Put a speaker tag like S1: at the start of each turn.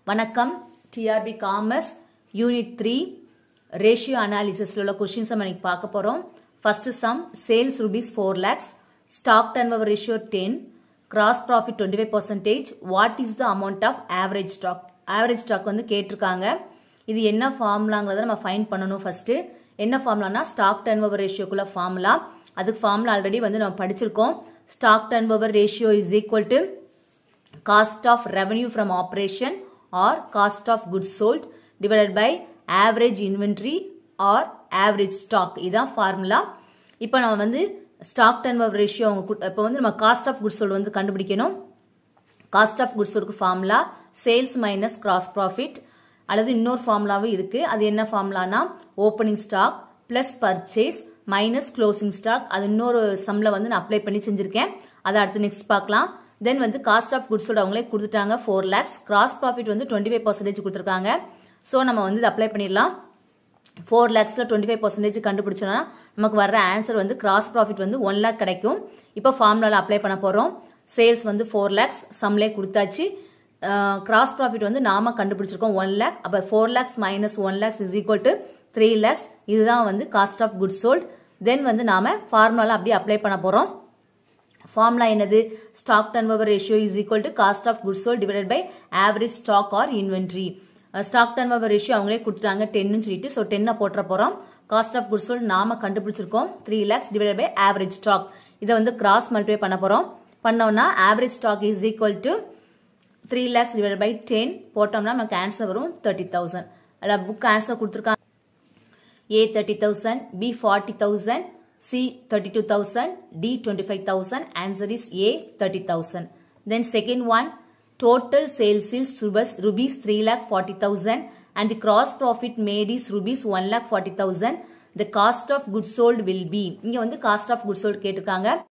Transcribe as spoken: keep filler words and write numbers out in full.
S1: வணக்கம் trbcommerce unit three ratio analysis உள்ள questions நம்ம இன்னைக்கு பார்க்க போறோம். First sum sales rupees four lakhs, stock turnover ratio ten, gross profit twenty-five percent. What is the amount of average stock? Average stock வந்து கேட்டிருக்காங்க. இது என்ன ஃபார்முலாங்கறத நம்ம ஃபைண்ட் பண்ணனும் ஃபர்ஸ்ட். என்ன ஃபார்முலானா stock turnover ratio குள்ள ஃபார்முலா. அதுக்கு ஃபார்முலா ஆல்ரெடி வந்து நம்ம படிச்சிருக்கோம். Stock turnover ratio is equal to cost of revenue from operation or cost of goods sold divided by average inventory or average stock. இதான் formula. இப்போ நம்ம வந்து stock turnover ratio இப்போ வந்து நம்ம cost of goods sold வந்து கண்டுபிடிக்கணும். cost of goods sold க்கு formula sales minus gross profit அல்லது இன்னொரு ஃபார்முலாவும் இருக்கு. அது என்ன ஃபார்முலானா opening stock plus purchase minus closing stock. அது இன்னொரு சம்ல வந்து நான் அப்ளை பண்ணி செஞ்சிருக்கேன். அதை அடுத்து நெக்ஸ்ட் பார்க்கலாம். Then வந்து cost of goods sold அவங்களே கொடுத்துட்டாங்க four lakhs, gross profit வந்து twenty-five percent கொடுத்திருக்காங்க. சோ நம்ம வந்து இத அப்ளை பண்ணிரலாம். four lakhsல twenty-five percent கண்டுபிடிச்சோம்னா நமக்கு வர்ற ஆன்சர் வந்து gross profit வந்து one lakh கிடைக்கும். இப்போ ஃபார்முலால அப்ளை பண்ண போறோம். சேல்ஸ் வந்து four lakhs சம்லே கொடுத்தாச்சு. gross profit வந்து நாம கண்டுபிடிச்சிருக்கோம் one lakh. அப்ப four lakhs minus one lakh is equal to three lakhs. இதுதான் வந்து cost of goods sold. Then வந்து நாம ஃபார்முலால அப்படியே அப்ளை பண்ண போறோம். Formula என்னது stock turnover ratio is equal to cost of goods sold divided by average stock or inventory. uh, stock turnover ratio அவங்களே கொடுத்துட்டாங்க ten ன்னு சொல்லிட்டு சோ ten போட்ற போறோம். cost of goods sold நாம கண்டுபிடிச்சிருக்கோம் three lakhs divided by average stock. இத வந்து cross multiply பண்ண போறோம். பண்ணோம்னா average stock is equal to three lakhs divided by ten போட்டோம்னா நமக்கு ஆன்சர் வரும் thirty thousand. அத புக் ஆன்சர் கொடுத்திருக்காங்க. A thirty thousand, B forty thousand, C thirty-two thousand, D twenty-five thousand. Answer is A thirty thousand. Then second one, total sales is rupees three lakh forty thousand and the gross profit made is rupees one lakh forty thousand. The cost of goods sold will be. இங்க வந்து cost of goods sold கேட்டிருக்காங்க.